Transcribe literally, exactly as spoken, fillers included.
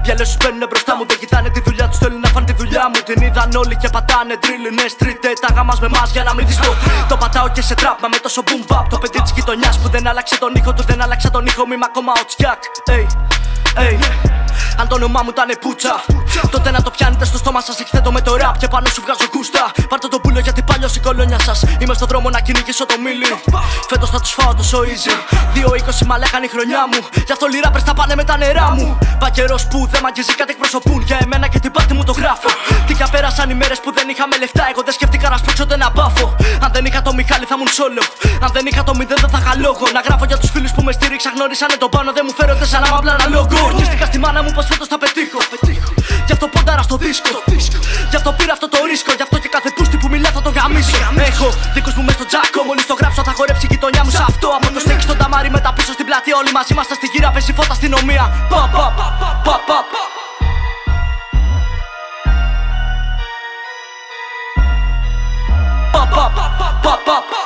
Βιαλές σου παίρνουνε μπροστά μου, δεν κοιτάνε τη δουλειά τους, θέλουν να φάνε τη δουλειά μου. Την είδαν όλοι και πατάνε drill, είναι street, τα γάμας με μας για να μην δεις το. Το πατάω και σε τραπ, μα με τόσο boom bap. Το παιδί της γειτονιάς που δεν άλλαξε τον ήχο του, δεν άλλαξε τον ήχο, μη μ' ακόμα ο τσιάκ. Ey, ey. Αν το όνομά μου ήταν πουτσα, τότε να το πιάνετε στο στόμα σας. Εκθέτω με το ραπ και πάνω σου βγάζω κούστα. Πάρτε το πουλο γιατί παλιός η κολόνια σας. Είμαι στον δρόμο να κυνηγήσω το μίλι. Φέτος θα τους φάω τόσο easy. Δύο είκοσι μαλέκαν η χρονιά μου. Γι' αυτό οι rappers θα πάνε με τα νερά μου. Πα καιρός που δεν μ' αγγίζει κάτι εκπροσωπούν. Για εμένα και την πάρτι μου το γράφω. Τι κι πέρασαν οι μέρες που δεν είχαμε λεφτά. Εγώ δεν σκέφτηκα να σπρώξω ένα μπάφο. Αν δεν είχα το Μιχάλη θα ήμουν solo. Αν δεν είχα το μηδέν δεν θα είχα λόγο. Να γράφω για τους φίλους που με στήριξαν. Γνώρισανε τον πάνω, δεν μου φέρονται σαν άμα απλά ένα λόγο. Ορκίστηκα στη μάνα μου πως φέτος θα πετύχω. Γι' αυτό πόνταρα στο δίσκο. Γι' αυτό πήρα αυτό το ρίσκο. Γι' αυτό και κάθε πούστη που μιλά θα το γαμίσω. Έχω δίκους μου μες στο τζάκο. Μόλις το γράψω θα χορέψει η γειτονιά μου σε αυτό. Από το στέκι στο ταμάρι μετά πίσω στην πλατεία. Όλοι μαζί είμαστε στη γύρα. Παίζει φώτα αστυνομία. Πα πα πα πα πα. Pa pa pa pa pa pa.